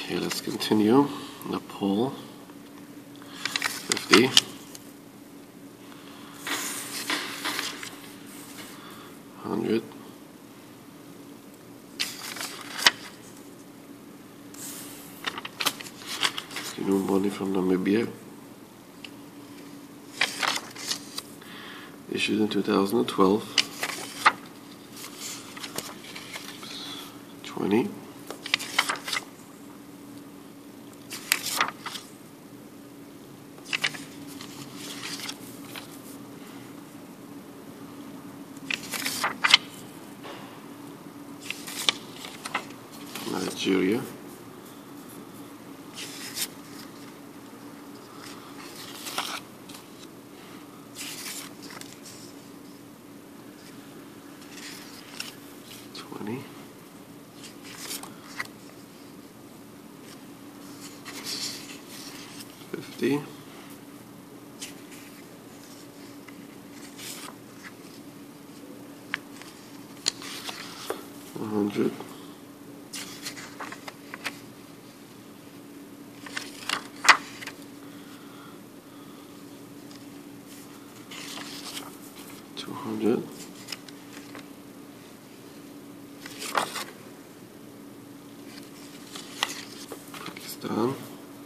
Okay, let's continue. Nepal, 50. 100. New money from Namibia. Issued in 2012. 20. 'Nigeria'. 20. 50. 100. 200. 'Pakistan'.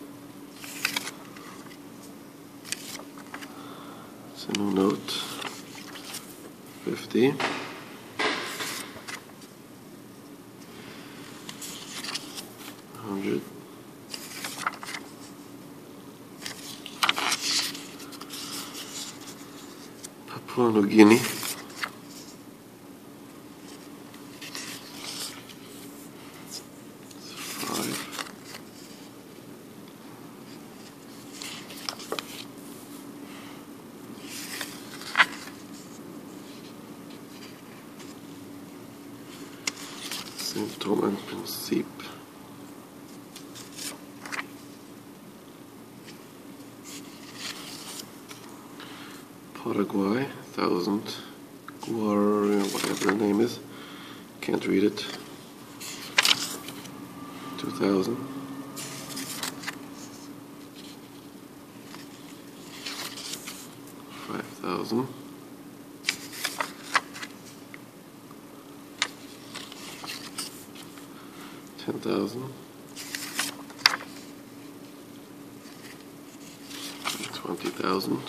It's a new note. 50. 100. 'Papua New Guinea'. 5. 'Saint Thomas and Principe'. 'Paraguay', 1,000. Whatever the name is. Can't read it. 2,000. 5,000. 10,000. 20,000.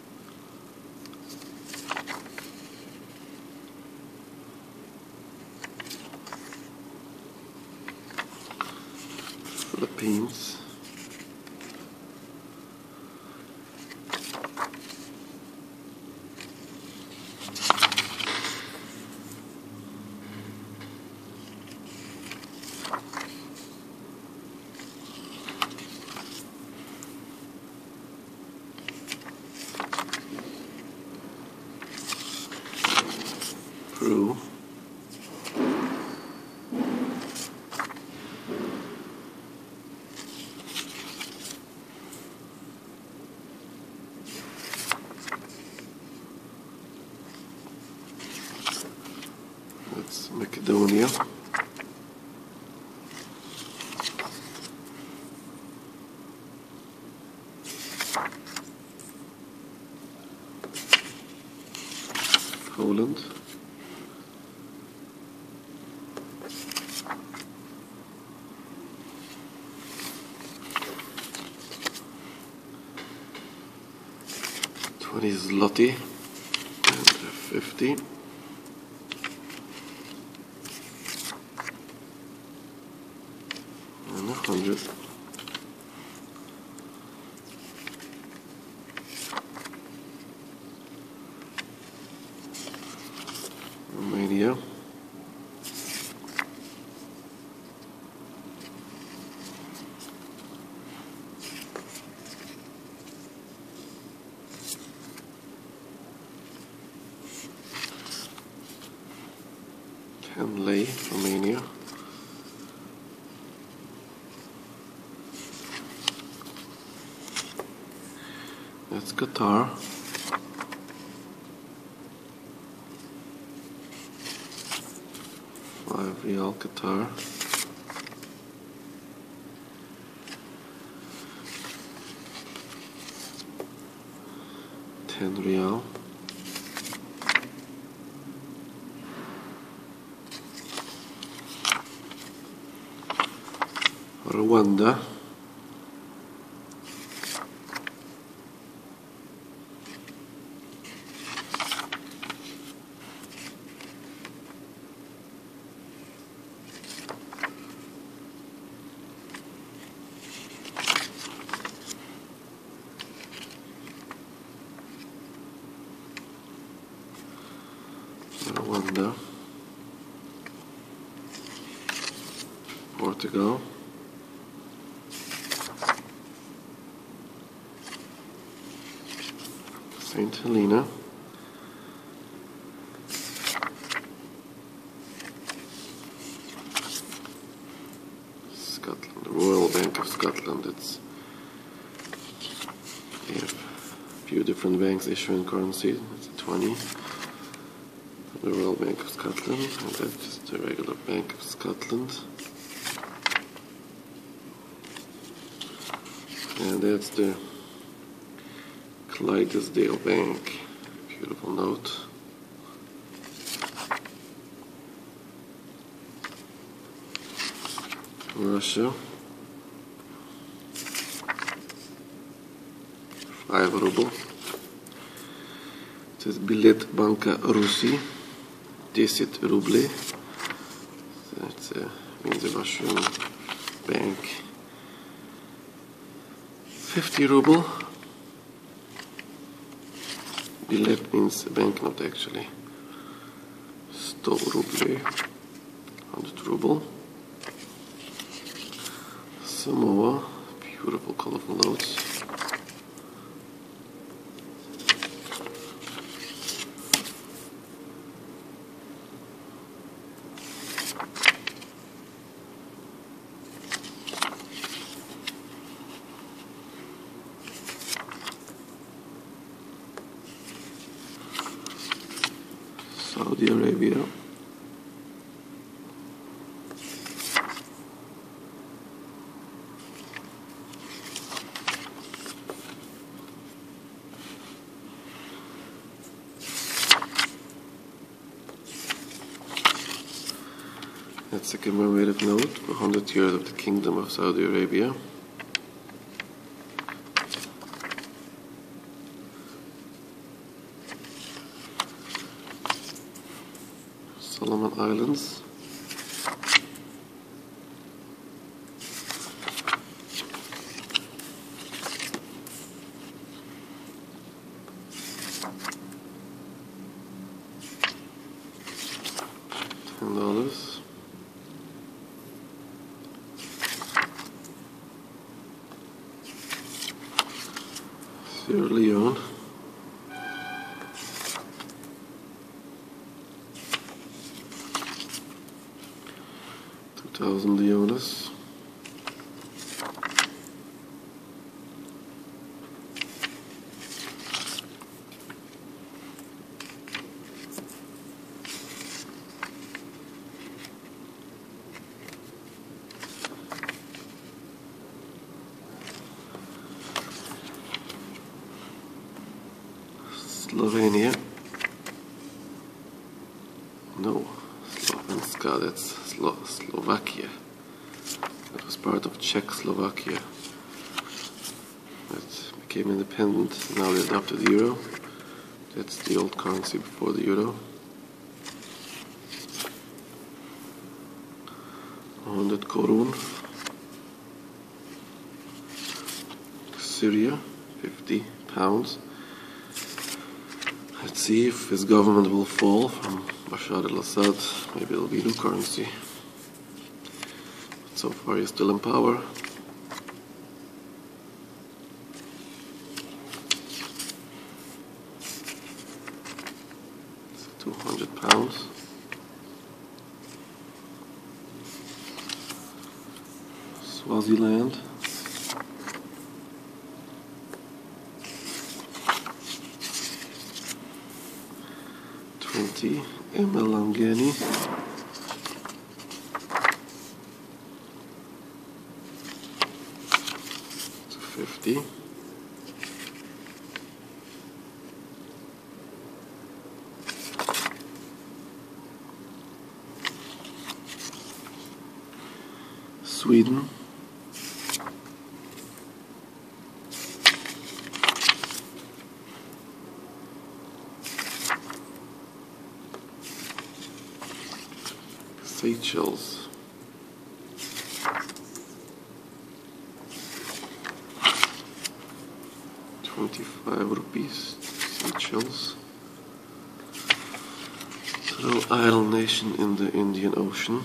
'Philippines'. 'Peru'. 'That's Macedonia'. 'Poland'. 20 zloty and 50. 100. 'Romania'. 10 lei, Romania'. 'That's Qatar'. 5 Real Qatar'. 10 Real. Rwanda. Rwanda. Portugal. St. Helena. Scotland, the Royal Bank of Scotland. They have a few different banks issuing currency. It's a 20. The Royal Bank of Scotland, and that's the regular Bank of Scotland. And that's the Clydesdale Bank. Beautiful note. Russia. 5 ruble. It says Bilet Banka Rusi. 10 ruble. That means a Russian bank. 50 ruble. Bilet means a banknote actually. 100 ruble. 100 ruble. Samoa. Beautiful colorful notes. Saudi Arabia. That's a commemorative note for 100 years of the Kingdom of Saudi Arabia. Solomon Islands. $10. Sierra Leone. $2,000. Slovenia. No, Slovenska, that's Slovakia. That was part of Czechoslovakia. That became independent. Now they adopted the euro. That's the old currency before the euro. 100 korun. Syria, 50 pounds. Let's see if his government will fall from Bashar al-Assad. Maybe it'll be new currency. But so far he's still in power. It's 200 pounds. Swaziland. Emelangeni. 50. Sweden, Seychelles, ₹25, Seychelles. Little island nation in the Indian Ocean.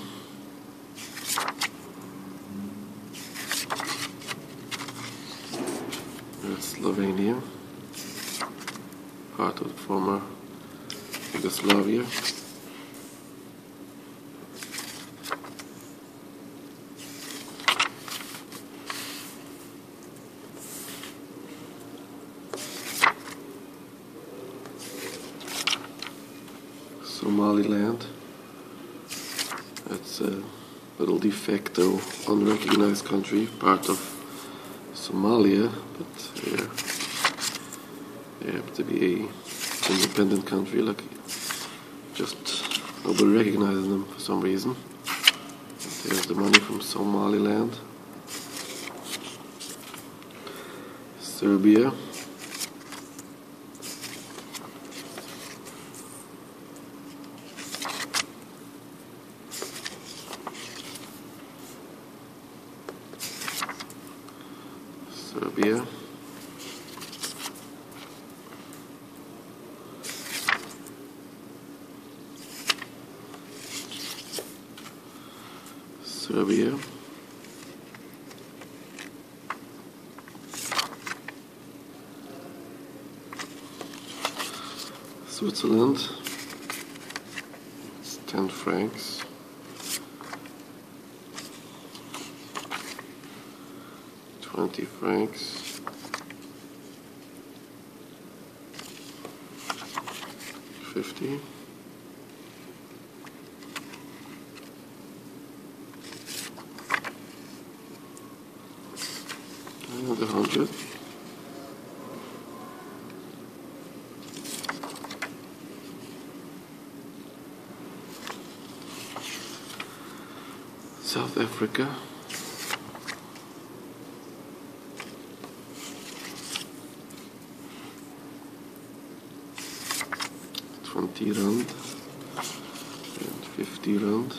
That's Slovenia, part of the former Yugoslavia. Somaliland. That's a little de facto unrecognized country, part of Somalia, but they have to be a independent country, like just nobody recognizes them for some reason. There's the money from Somaliland. Serbia. Serbia. Serbia. Switzerland. It's 10 francs. £20. 50. And 100. South Africa. £20 and £50.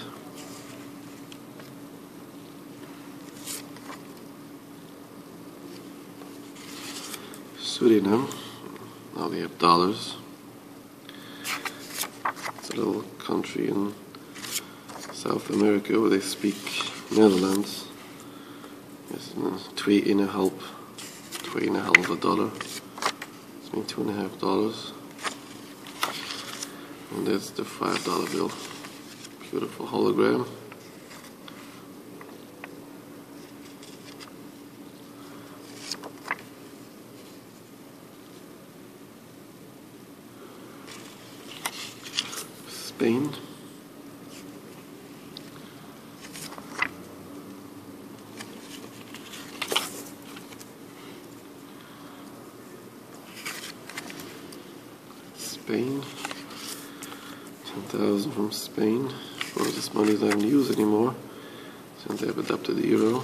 Suriname, now they have dollars. It's a little country in South America where they speak Netherlands. It's $2.5 a dollar. It's mean $2.5. And that's the $5 bill. Beautiful hologram. Spain. Spain. 10,000 from Spain. Of course, this money is not in use anymore since they've adopted the euro.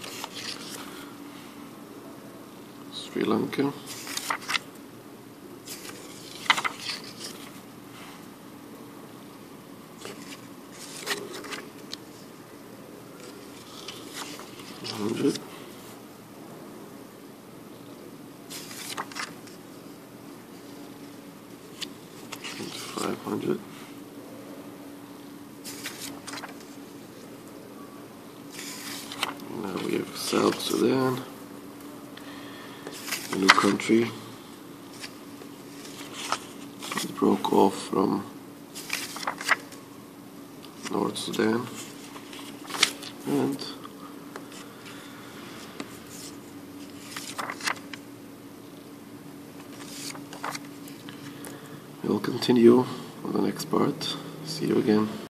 Sri Lanka. $100. And $500. Now we have South Sudan, a new country. It broke off from North Sudan, and we'll continue on the next part. See you again.